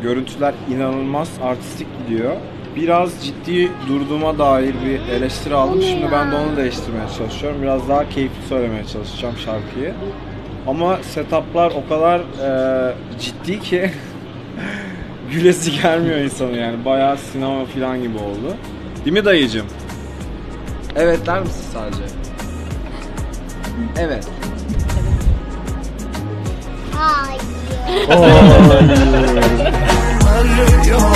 görüntüler inanılmaz artistik gidiyor. Biraz ciddi durduğuma dair bir eleştiri aldım. Şimdi ben de onu değiştirmeye çalışıyorum. Biraz daha keyifli söylemeye çalışacağım şarkıyı. Ama setuplar o kadar ciddi ki gülesi gelmiyor insanın yani. Bayağı sinema falan gibi oldu. Değil mi dayıcım? Evet der misin sadece? Evet. Hayır. Hayır.